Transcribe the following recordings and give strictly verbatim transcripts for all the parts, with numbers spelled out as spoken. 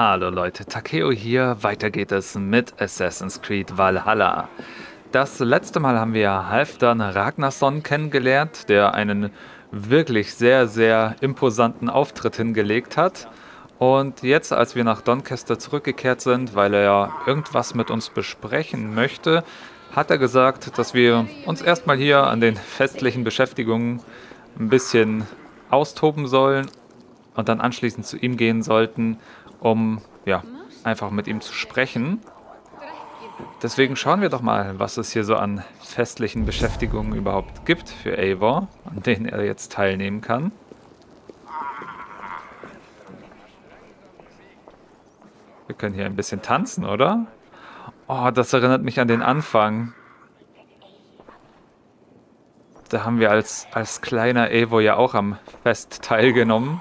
Hallo Leute, Takeo hier. Weiter geht es mit Assassin's Creed Valhalla. Das letzte Mal haben wir Halfdan Ragnarsson kennengelernt, der einen wirklich sehr, sehr imposanten Auftritt hingelegt hat. Und jetzt, als wir nach Doncaster zurückgekehrt sind, weil er ja irgendwas mit uns besprechen möchte, hat er gesagt, dass wir uns erstmal hier an den festlichen Beschäftigungen ein bisschen austoben sollen und dann anschließend zu ihm gehen sollten, um ja, einfach mit ihm zu sprechen. Deswegen schauen wir doch mal, was es hier so an festlichen Beschäftigungen überhaupt gibt für Eivor, an denen er jetzt teilnehmen kann. Wir können hier ein bisschen tanzen, oder? Oh, das erinnert mich an den Anfang. Da haben wir als, als kleiner Eivor ja auch am Fest teilgenommen.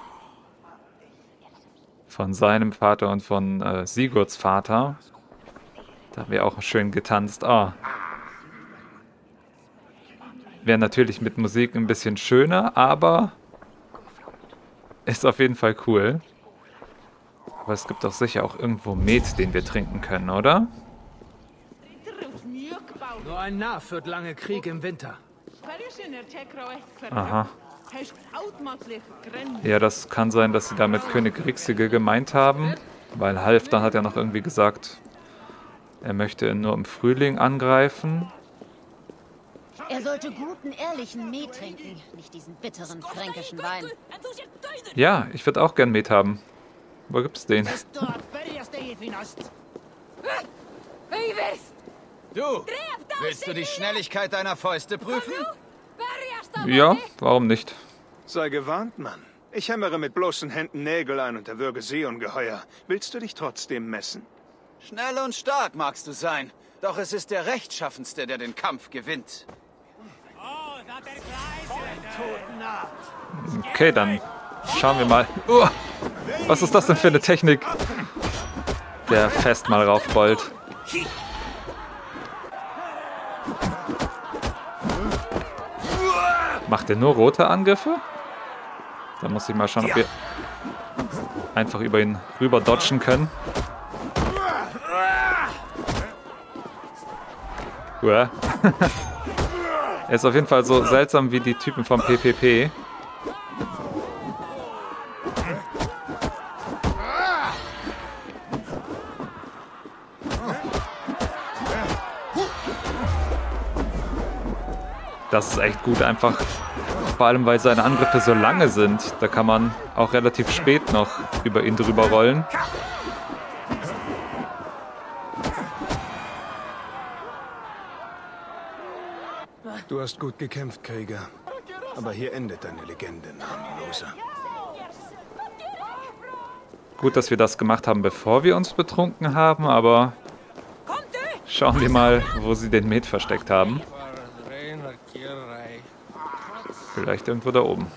Von seinem Vater und von äh, Sigurds Vater. Da haben wir auch schön getanzt. Oh. Wäre natürlich mit Musik ein bisschen schöner, aber ist auf jeden Fall cool. Aber es gibt doch sicher auch irgendwo Met, den wir trinken können, oder? Nur ein Narr führt lange Krieg im Winter. Aha. Ja, das kann sein, dass sie damit König Rixige gemeint haben, weil Halfdan hat ja noch irgendwie gesagt, er möchte nur im Frühling angreifen. Er sollte guten, ehrlichen Met trinken, nicht diesen bitteren fränkischen Wein. Ja, ich würde auch gern Met haben. Wo gibt's den? Du, willst du die Schnelligkeit deiner Fäuste prüfen? Ja, warum nicht? Sei gewarnt, Mann. Ich hämmere mit bloßen Händen Nägel ein und erwürge Seeungeheuer. Willst du dich trotzdem messen? Schnell und stark magst du sein, doch es ist der Rechtschaffenste, der den Kampf gewinnt. Okay, dann schauen wir mal. Oh, was ist das denn für eine Technik? Der fest mal raufbollt. Macht er nur rote Angriffe? Da muss ich mal schauen, ob wir einfach über ihn rüber dodgen können. Uah. Er ist auf jeden Fall so seltsam wie die Typen vom P P P. Das ist echt gut, einfach vor allem, weil seine Angriffe so lange sind. Da kann man auch relativ spät noch über ihn drüber rollen. Du hast gut gekämpft, Krieger. Aber hier endet deine Legende, Namenloser. Gut, dass wir das gemacht haben, bevor wir uns betrunken haben, aber schauen wir mal, wo sie den Met versteckt haben. Vielleicht irgendwo da oben.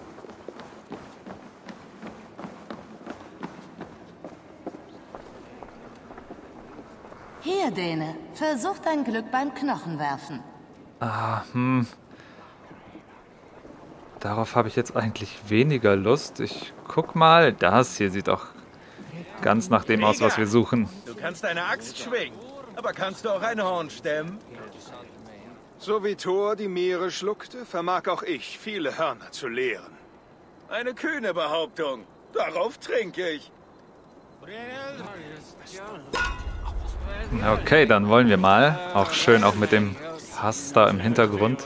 Hier, Däne. Versuch dein Glück beim Knochenwerfen. Ah, hm. Darauf habe ich jetzt eigentlich weniger Lust. Ich guck mal. Das hier sieht doch ganz nach dem aus, was wir suchen. Du kannst eine Axt schwingen, aber kannst du auch ein Horn stemmen? So wie Thor die Meere schluckte, vermag auch ich, viele Hörner zu leeren. Eine kühne Behauptung. Darauf trinke ich. Okay, dann wollen wir mal. Auch schön, auch mit dem Hass da im Hintergrund.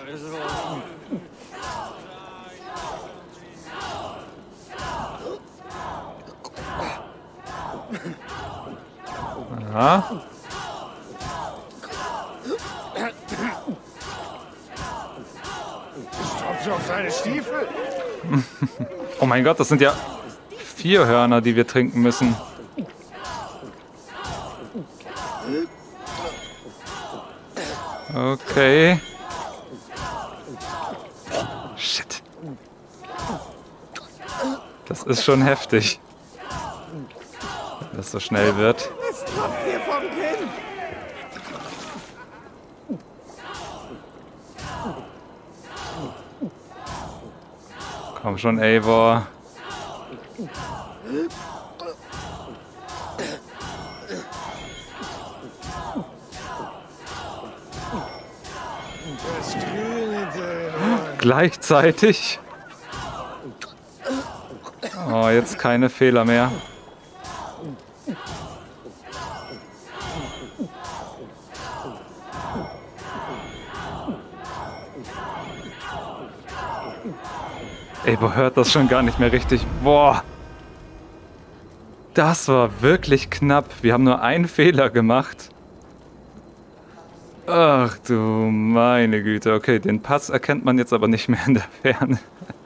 Aha. Tropft auf deine Stiefel? Oh mein Gott, das sind ja vier Hörner, die wir trinken müssen. Okay. Shit. Das ist schon heftig. Wenn das so schnell wird. Es tropft dir vom Kinn. Komm schon, Eivor. gleichzeitig. Oh, jetzt keine Fehler mehr. Eivor hört das schon gar nicht mehr richtig. Boah. Das war wirklich knapp. Wir haben nur einen Fehler gemacht. Ach du meine Güte. Okay, den Pass erkennt man jetzt aber nicht mehr in der Ferne.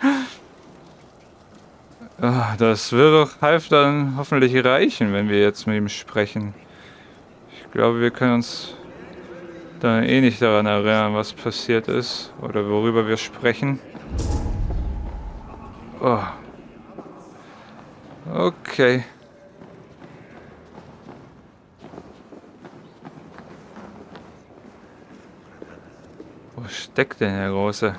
Oh, das wird doch Halfdan hoffentlich reichen, wenn wir jetzt mit ihm sprechen. Ich glaube, wir können uns da eh nicht daran erinnern, was passiert ist oder worüber wir sprechen. Oh. Okay. Wo steckt denn der Große?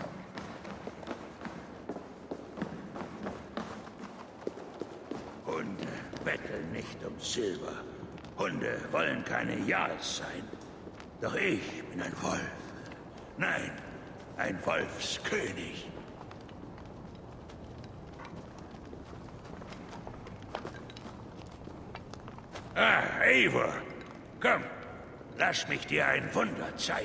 Hunde betteln nicht um Silber. Hunde wollen keine Jarls sein. Doch ich bin ein Wolf. Nein, ein Wolfskönig. Ah, Eivor, komm, lass mich dir ein Wunder zeigen.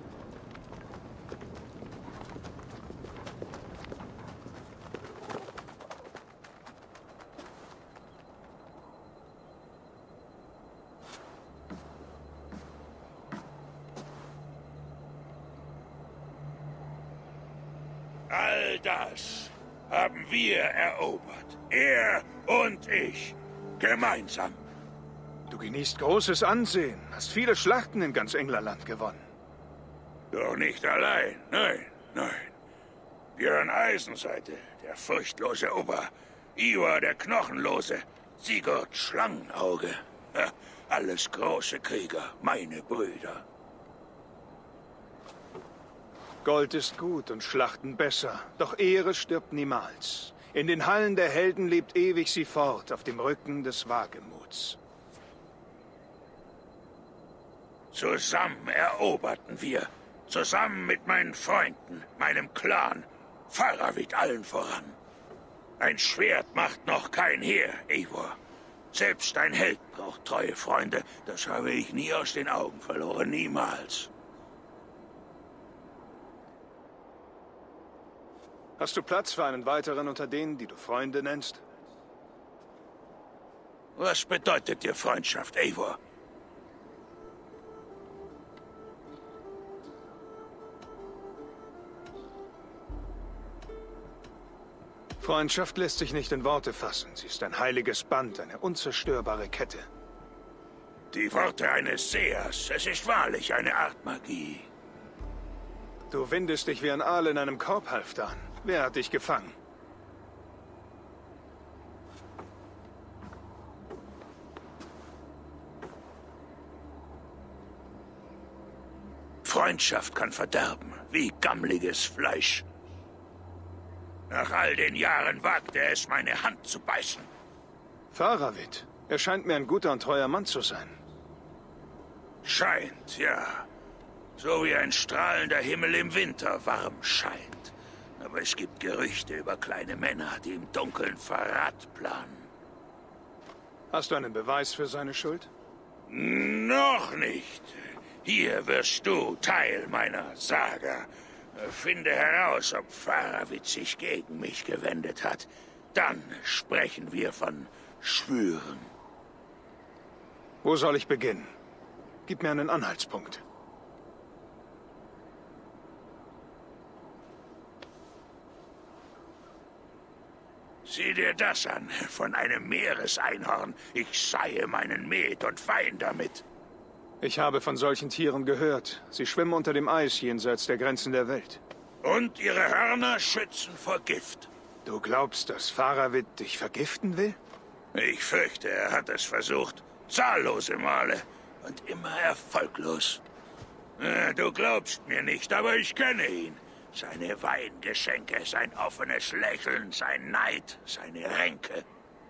All das haben wir erobert. Er und ich. Gemeinsam. Du genießt großes Ansehen, hast viele Schlachten in ganz Englerland gewonnen. Doch nicht allein. Nein, nein. Björn Eisenseite, der furchtlose Ober. Ivar, der Knochenlose. Sigurd Schlangenauge. Ja, alles große Krieger, meine Brüder. Gold ist gut und Schlachten besser, doch Ehre stirbt niemals. In den Hallen der Helden lebt ewig sie fort, auf dem Rücken des Wagemuts. Zusammen eroberten wir. Zusammen mit meinen Freunden, meinem Clan. Faravit allen voran. Ein Schwert macht noch kein Heer, Eivor. Selbst ein Held braucht treue Freunde. Das habe ich nie aus den Augen verloren, niemals. Hast du Platz für einen weiteren unter denen, die du Freunde nennst? Was bedeutet dir Freundschaft, Eivor? Freundschaft lässt sich nicht in Worte fassen. Sie ist ein heiliges Band, eine unzerstörbare Kette. Die Worte eines Sehers. Es ist wahrlich eine Art Magie. Du windest dich wie ein Aal in einem Korb, Halfdan. Wer hat dich gefangen? Freundschaft kann verderben, wie gammliges Fleisch. Nach all den Jahren wagte er es, meine Hand zu beißen. Faravit. Er scheint mir ein guter und treuer Mann zu sein. Scheint, ja. So wie ein strahlender Himmel im Winter warm scheint. Aber es gibt Gerüchte über kleine Männer, die im Dunkeln Verrat planen. Hast du einen Beweis für seine Schuld? Noch nicht. Hier wirst du Teil meiner Saga. Finde heraus, ob Faravit sich gegen mich gewendet hat. Dann sprechen wir von Schwüren. Wo soll ich beginnen? Gib mir einen Anhaltspunkt. Sieh dir das an, von einem Meereseinhorn. Ich seie meinen Met und Feind damit. Ich habe von solchen Tieren gehört. Sie schwimmen unter dem Eis jenseits der Grenzen der Welt. Und ihre Hörner schützen vor Gift. Du glaubst, dass Faravit dich vergiften will? Ich fürchte, er hat es versucht. Zahllose Male. Und immer erfolglos. Du glaubst mir nicht, aber ich kenne ihn. Seine Weingeschenke, sein offenes Lächeln, sein Neid, seine Ränke.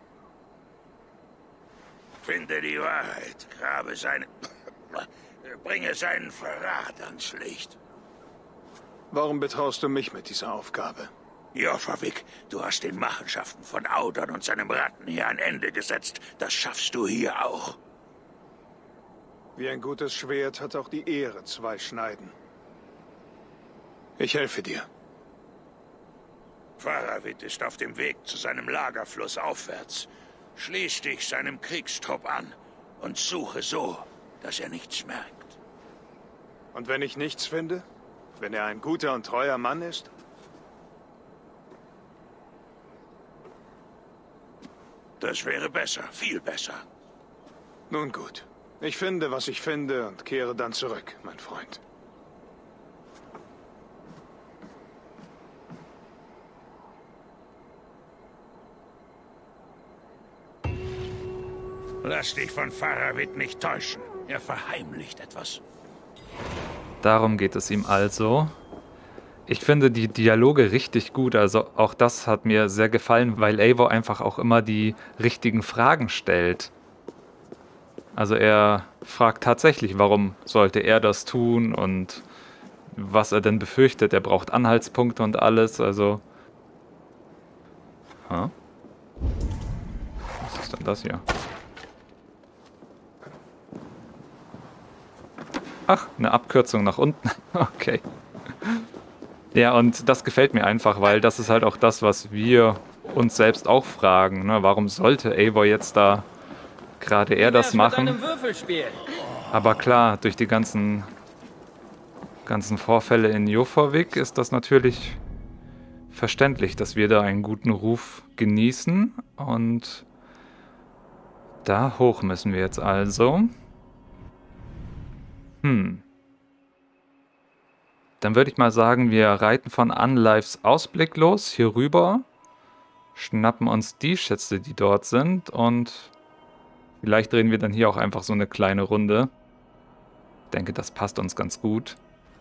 Finde die Wahrheit, grabe seine... bringe seinen Verrat ans Licht. Warum betraust du mich mit dieser Aufgabe? Jorvik, du hast den Machenschaften von Audern und seinem Rattenheer ein Ende gesetzt. Das schaffst du hier auch. Wie ein gutes Schwert hat auch die Ehre zwei Schneiden. Ich helfe dir. Faravit ist auf dem Weg zu seinem Lagerfluss aufwärts. Schließ dich seinem Kriegstrupp an und suche so, dass er nichts merkt. Und wenn ich nichts finde? Wenn er ein guter und treuer Mann ist? Das wäre besser, viel besser. Nun gut. Ich finde, was ich finde und kehre dann zurück, mein Freund. Lass dich von Faravit nicht täuschen. Er verheimlicht etwas. Darum geht es ihm also. Ich finde die Dialoge richtig gut, also auch das hat mir sehr gefallen, weil Eivor einfach auch immer die richtigen Fragen stellt. Also er fragt tatsächlich, warum sollte er das tun und was er denn befürchtet. Er braucht Anhaltspunkte und alles, also... Huh? Was ist denn das hier? Ach, eine Abkürzung nach unten. Okay. Ja, und das gefällt mir einfach, weil das ist halt auch das, was wir uns selbst auch fragen. Ne? Warum sollte Eivor jetzt da gerade er das machen? Aber klar, durch die ganzen, ganzen Vorfälle in Jorvik ist das natürlich verständlich, dass wir da einen guten Ruf genießen. Und da hoch müssen wir jetzt also. Hm. Dann würde ich mal sagen, wir reiten von Unlives Ausblick los, hier rüber, schnappen uns die Schätze, die dort sind und vielleicht drehen wir dann hier auch einfach so eine kleine Runde. Ich denke, das passt uns ganz gut.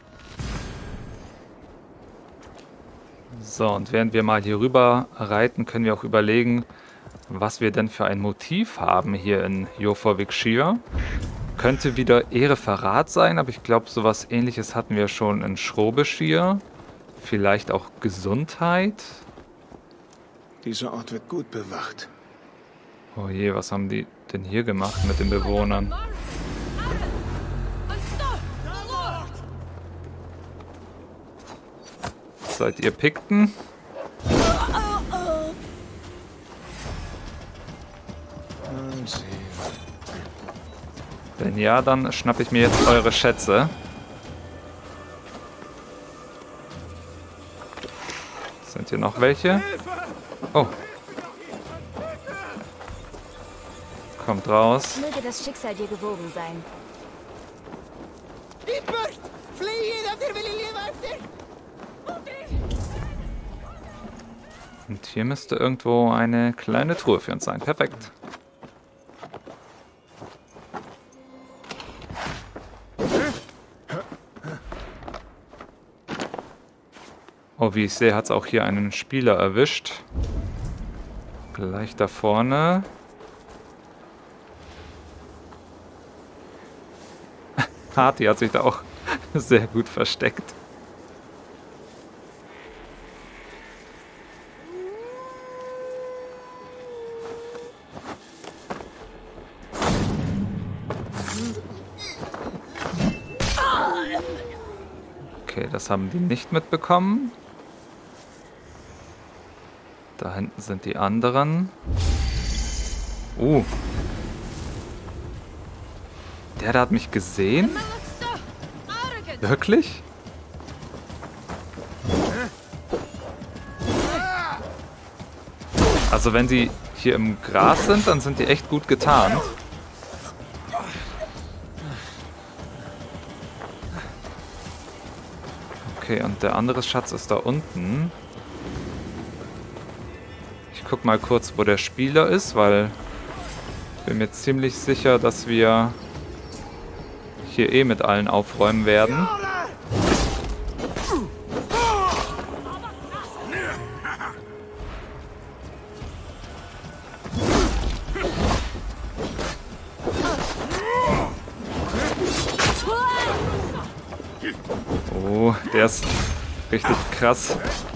So, und während wir mal hier rüber reiten, können wir auch überlegen, was wir denn für ein Motiv haben hier in Jorvik Shire. Könnte wieder Ehre Verrat sein, aber ich glaube, sowas Ähnliches hatten wir schon in Shrobe-Shire. Vielleicht auch Gesundheit. Dieser Ort wird gut bewacht. Oh je, was haben die denn hier gemacht mit den Bewohnern? Seid ihr Pikten? Wenn ja, dann schnappe ich mir jetzt eure Schätze. Sind hier noch welche? Oh. Kommt raus. Möge das Schicksal dir gewogen sein. Und hier müsste irgendwo eine kleine Truhe für uns sein. Perfekt. Oh, wie ich sehe, hat es auch hier einen Spieler erwischt. Gleich da vorne. Hati hat sich da auch sehr gut versteckt. Okay, das haben die nicht mitbekommen. Da hinten sind die anderen. Uh. Der da hat mich gesehen? Wirklich? Also wenn die hier im Gras sind, dann sind die echt gut getarnt. Okay, und der andere Schatz ist da unten. Ich guck mal kurz, wo der Spieler ist, weil ich bin mir ziemlich sicher, dass wir hier eh mit allen aufräumen werden. Oh, der ist Richtig krass.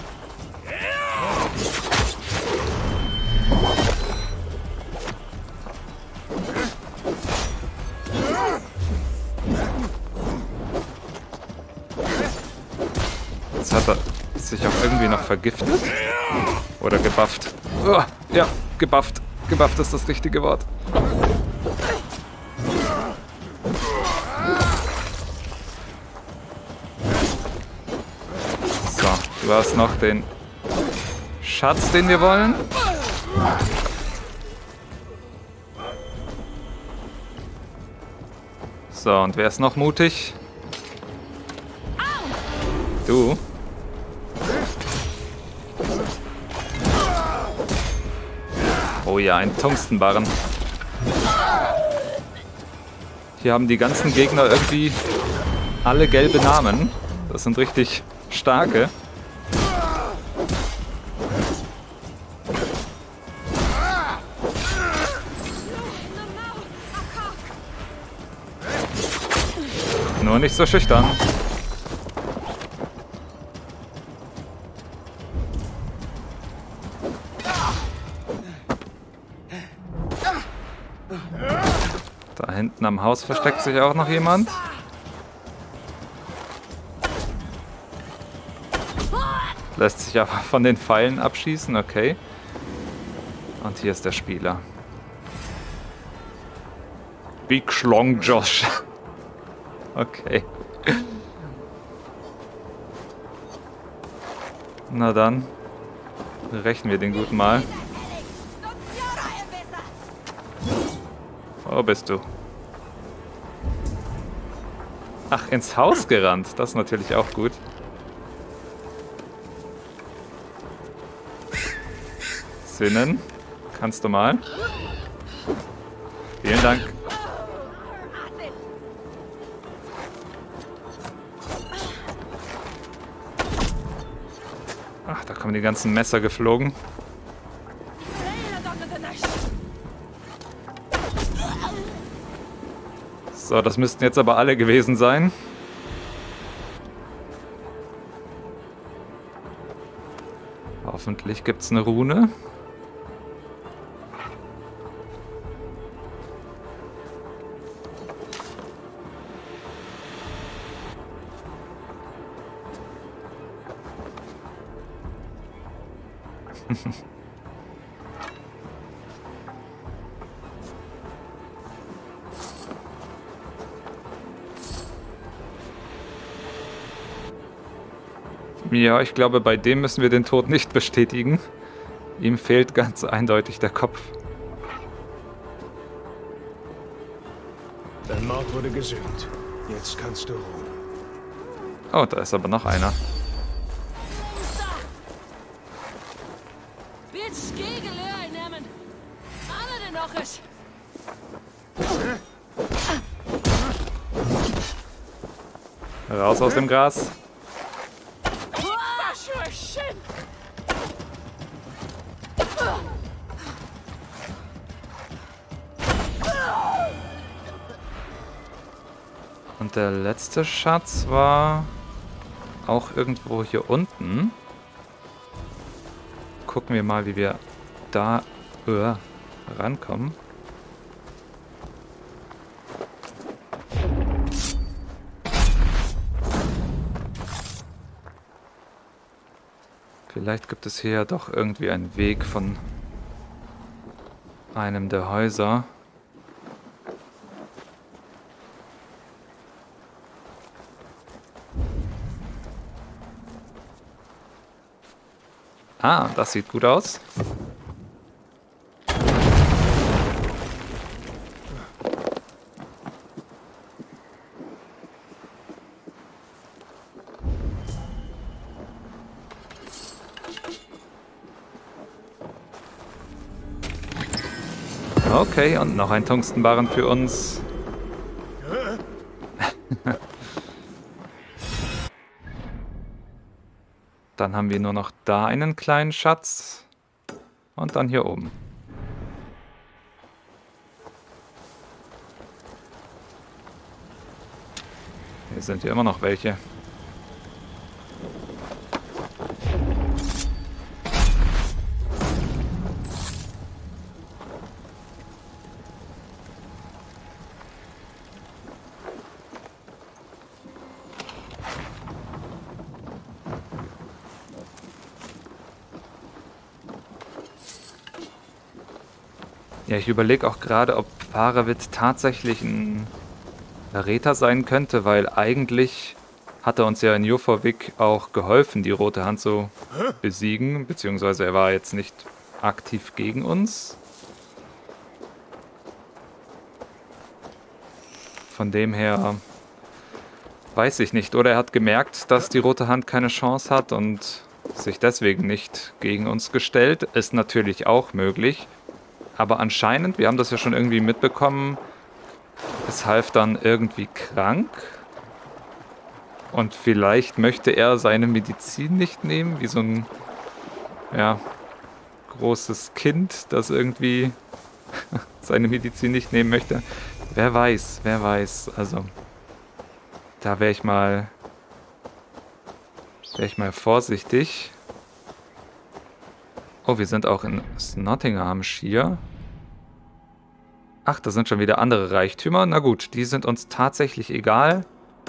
Jetzt hat er sich auch irgendwie noch vergiftet. Oder gebufft. Oh, ja, gebufft. Gebufft ist das richtige Wort. So, du hast noch den Schatz, den wir wollen. So, und wer ist noch mutig? Du. Oh ja, ein Tungstenbarren. Hier haben die ganzen Gegner irgendwie alle gelbe Namen. Das sind richtig starke. Nur nicht so schüchtern. Da hinten am Haus versteckt sich auch noch jemand. Lässt sich aber von den Pfeilen abschießen, okay. Und hier ist der Spieler. Big Schlong Josh. Okay. Na dann. Rächen wir den Guten mal. Wo bist du? Ach, ins Haus gerannt. Das ist natürlich auch gut. Sinnen. Kannst du mal? Vielen Dank. Ach, da kommen die ganzen Messer geflogen. So, das müssten jetzt aber alle gewesen sein. Hoffentlich gibt es eine Rune. Ja, ich glaube, bei dem müssen wir den Tod nicht bestätigen. Ihm fehlt ganz eindeutig der Kopf. Dein Mord wurde gesühnt. Jetzt kannst du ruhen. Oh, da ist aber noch einer. Raus aus dem Gras. Und der letzte Schatz war auch irgendwo hier unten. Gucken wir mal, wie wir da uh, rankommen. Vielleicht gibt es hier ja doch irgendwie einen Weg von einem der Häuser. Ah, das sieht gut aus. Okay, und noch ein Tungstenbarren für uns. Dann haben wir nur noch da einen kleinen Schatz. Und dann hier oben. Hier sind ja immer noch welche. Ja, ich überlege auch gerade, ob Faravit tatsächlich ein Verräter sein könnte, weil eigentlich hat er uns ja in Jofavik auch geholfen, die Rote Hand zu besiegen, beziehungsweise er war jetzt nicht aktiv gegen uns. Von dem her weiß ich nicht. Oder er hat gemerkt, dass die Rote Hand keine Chance hat und sich deswegen nicht gegen uns gestellt. Ist natürlich auch möglich. Aber anscheinend, wir haben das ja schon irgendwie mitbekommen, ist Halfdan irgendwie krank. Und vielleicht möchte er seine Medizin nicht nehmen, wie so ein ja, großes Kind, das irgendwie seine Medizin nicht nehmen möchte. Wer weiß, wer weiß. Also, da wäre ich mal, wäre ich mal vorsichtig. Oh, wir sind auch in Nottinghamshire. Ach, da sind schon wieder andere Reichtümer. Na gut, die sind uns tatsächlich egal.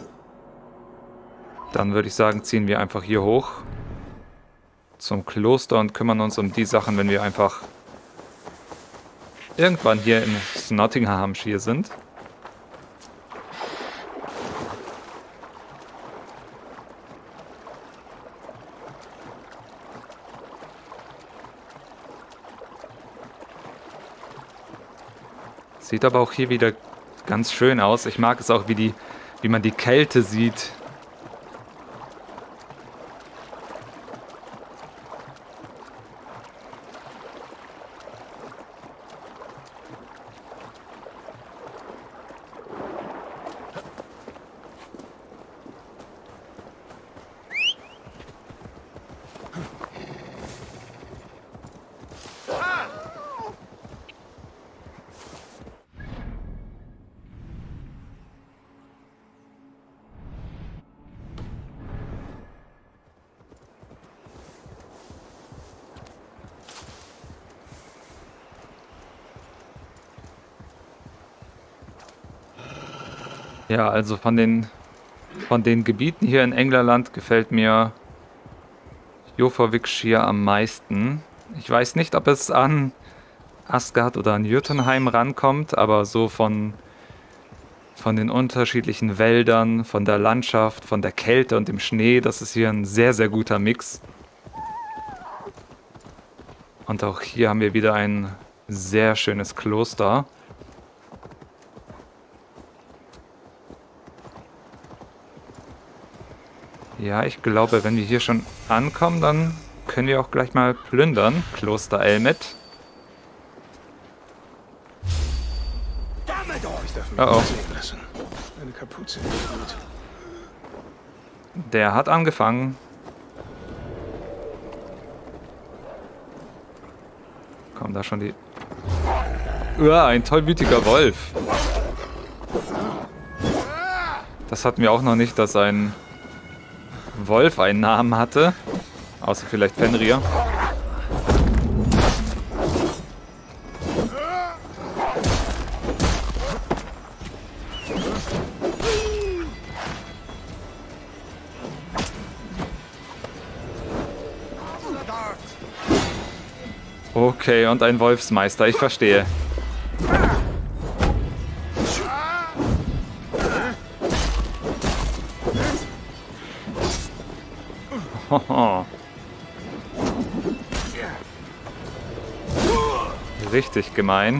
Dann würde ich sagen, ziehen wir einfach hier hoch zum Kloster und kümmern uns um die Sachen, wenn wir einfach irgendwann hier in Nottinghamshire sind. Sieht aber auch hier wieder ganz schön aus. Ich mag es auch, wie, die, wie man die Kälte sieht. Ja, also von den, von den Gebieten hier in Englerland gefällt mir Jofavik-Shire am meisten. Ich weiß nicht, ob es an Asgard oder an Jotunheim rankommt, aber so von, von den unterschiedlichen Wäldern, von der Landschaft, von der Kälte und dem Schnee, das ist hier ein sehr, sehr guter Mix. Und auch hier haben wir wieder ein sehr schönes Kloster. Ja, ich glaube, wenn wir hier schon ankommen, dann können wir auch gleich mal plündern. Kloster Elmet. Oh oh. Der hat angefangen. Kommen da schon die... Uah, ein tollwütiger Wolf. Das hatten wir auch noch nicht, dass ein Wolf einen Namen hatte. Außer vielleicht Fenrir. Okay, und ein Wolfsmeister, ich verstehe. Richtig gemein.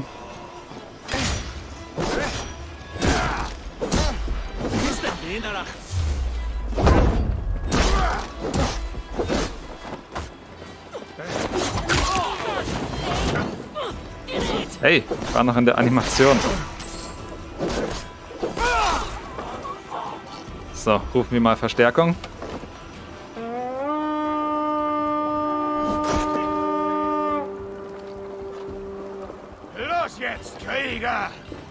Hey, ich war noch in der Animation. So, rufen wir mal Verstärkung. Los jetzt, Krieger!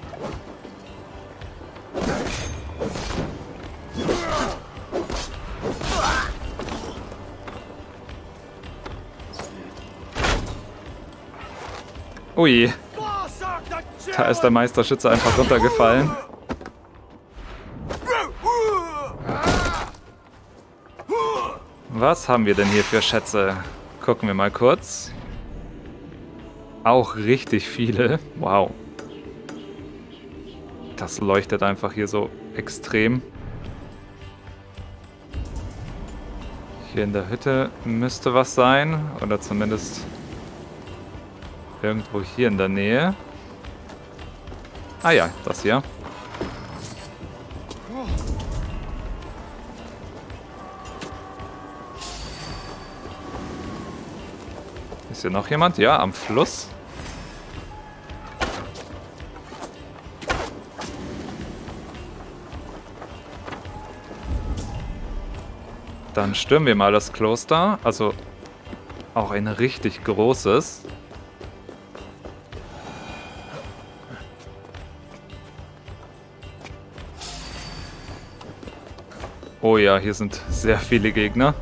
Ui, da ist der Meisterschütze einfach runtergefallen. Was haben wir denn hier für Schätze? Gucken wir mal kurz. auch richtig viele. Wow. Das leuchtet einfach hier so extrem. Hier in der Hütte müsste was sein. Oder zumindest irgendwo hier in der Nähe. Ah ja, das hier. Ist hier noch jemand? Ja, am Fluss. Dann stürmen wir mal das Kloster. Also auch ein richtig großes. Oh ja, hier sind sehr viele Gegner.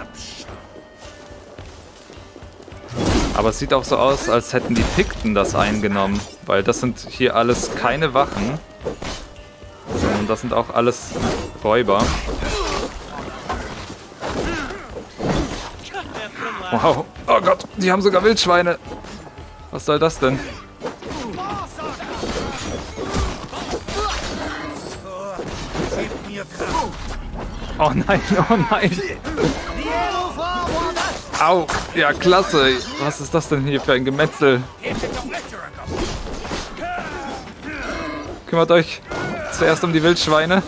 Aber es sieht auch so aus, als hätten die Pikten das eingenommen. Weil das sind hier alles keine Wachen. Sondern das sind auch alles Räuber. Wow. Oh Gott, die haben sogar Wildschweine. Was soll das denn? Oh nein, oh nein. Au, ja klasse. Was ist das denn hier für ein Gemetzel? Kümmert euch zuerst um die Wildschweine.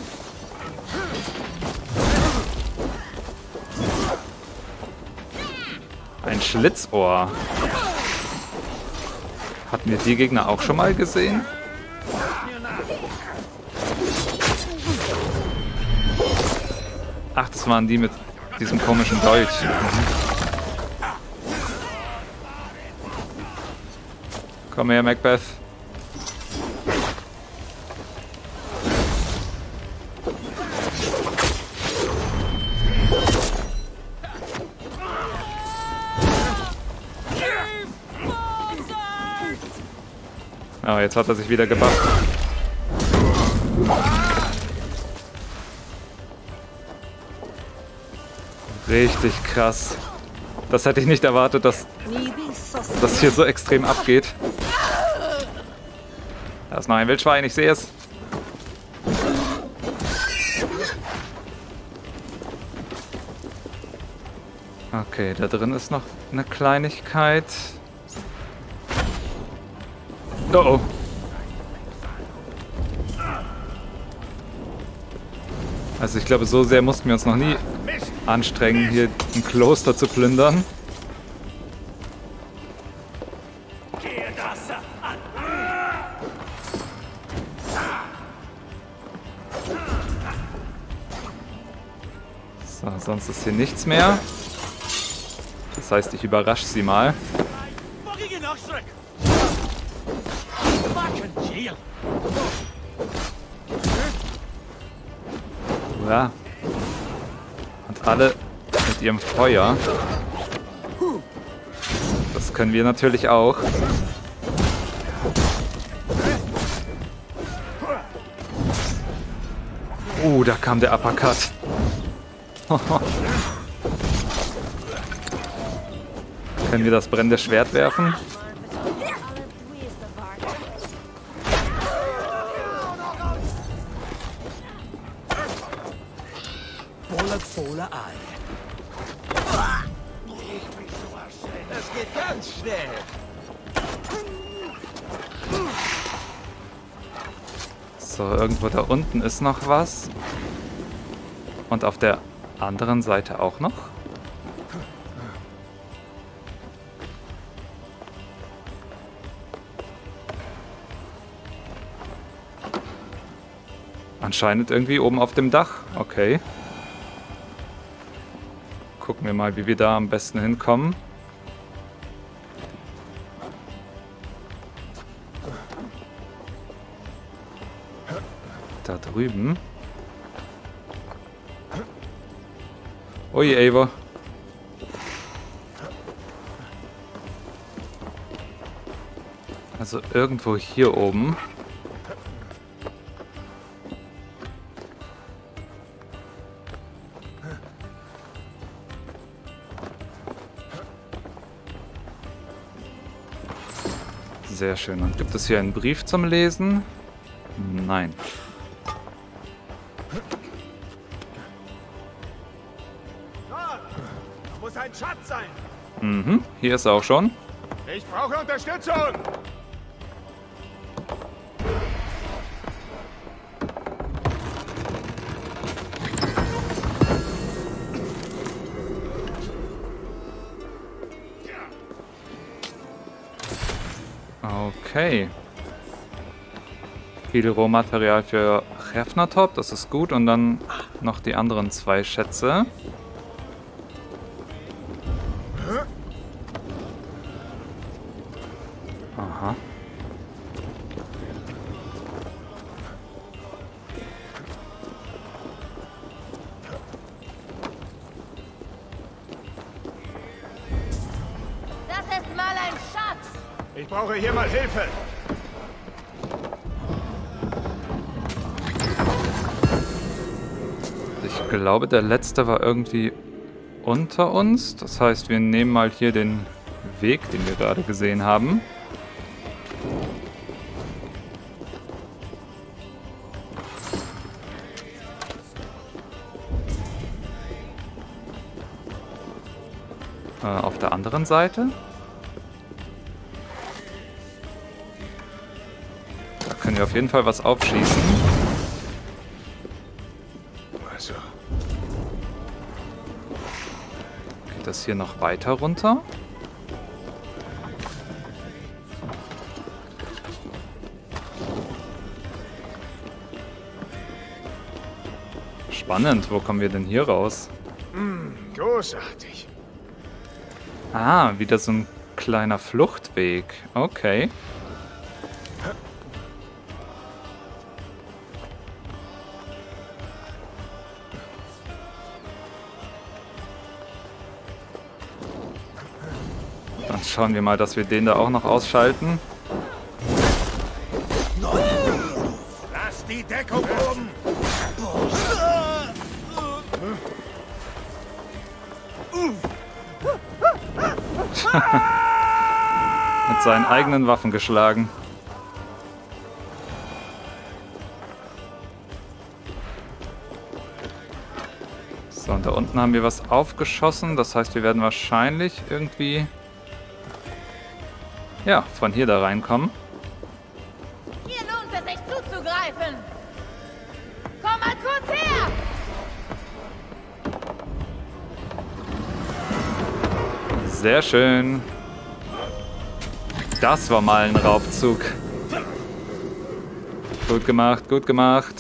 Ein Schlitzohr. Hatten wir die Gegner auch schon mal gesehen? Ach, das waren die mit diesem komischen Dolch. Komm her, Macbeth. Oh, jetzt hat er sich wieder gebufft. Richtig krass. Das hätte ich nicht erwartet, dass das hier so extrem abgeht. Da ist noch ein Wildschwein, ich sehe es. Okay, da drin ist noch eine Kleinigkeit. Oh oh. Also ich glaube, so sehr mussten wir uns noch nie anstrengen, hier ein Kloster zu plündern. So, sonst ist hier nichts mehr. Das heißt, ich überrasche sie mal. Ja. Und alle mit ihrem Feuer. Das können wir natürlich auch. Uh, da kam der Uppercut. Können wir das brennende Schwert werfen? Das geht ganz schnell. So, irgendwo da unten ist noch was. Und auf der anderen Seite auch noch. Anscheinend irgendwie oben auf dem Dach. Okay. Gucken wir mal, wie wir da am besten hinkommen. Da drüben. Ui, Eivor. Also irgendwo hier oben. Sehr schön. Und gibt es hier einen Brief zum Lesen? Nein. Da muss ein Schatz sein. Mhm, hier ist er auch schon. Ich brauche Unterstützung. Okay. Viel Rohmaterial für Refnatop, das ist gut. Und dann noch die anderen zwei Schätze. Aha. Das ist mal ein Schatz. Ich brauche hier mal Hilfe. Ich glaube, der letzte war irgendwie unter uns. Das heißt, wir nehmen mal hier den Weg, den wir gerade gesehen haben. Äh, auf der anderen Seite. Da können wir auf jeden Fall was aufschießen. Also, Geht das hier noch weiter runter? Spannend, wo kommen wir denn hier raus? großartig. Ah, wieder so ein kleiner Fluchtweg. Okay. Dann schauen wir mal, dass wir den da auch noch ausschalten. Lass die Deckung oben! Mit seinen eigenen Waffen geschlagen. So, und da unten haben wir was aufgeschossen. Das heißt, wir werden wahrscheinlich irgendwie... ja, von hier da reinkommen. Hier lohnt es sich zuzugreifen. Komm mal kurz her. Sehr schön. Das war mal ein Raubzug. Gut gemacht, gut gemacht.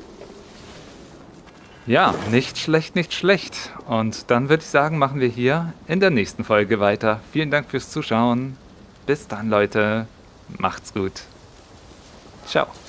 Ja, nicht schlecht, nicht schlecht. Und dann würde ich sagen, machen wir hier in der nächsten Folge weiter. Vielen Dank fürs Zuschauen. Bis dann, Leute. Macht's gut. Ciao.